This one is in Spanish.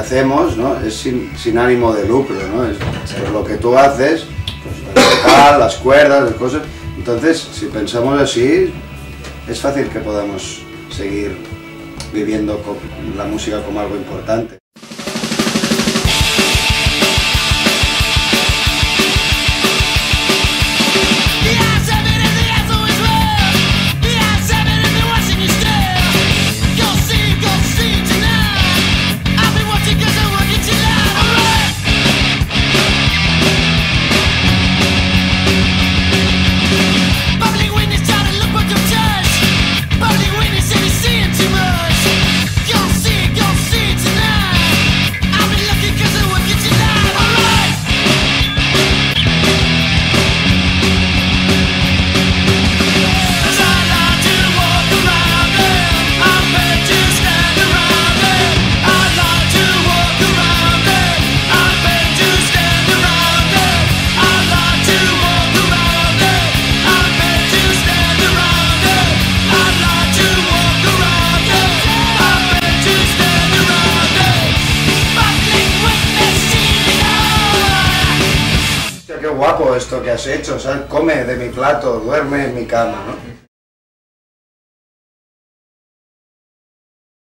hacemos, ¿no?, es sin ánimo de lucro, ¿no? Es pues, lo que tú haces, pues, el vocal, las cuerdas, las cosas. Entonces, si pensamos así, es fácil que podamos seguir viviendo con la música como algo importante. Qué guapo esto que has hecho, ¿sabes? Come de mi plato, duerme en mi cama, ¿no?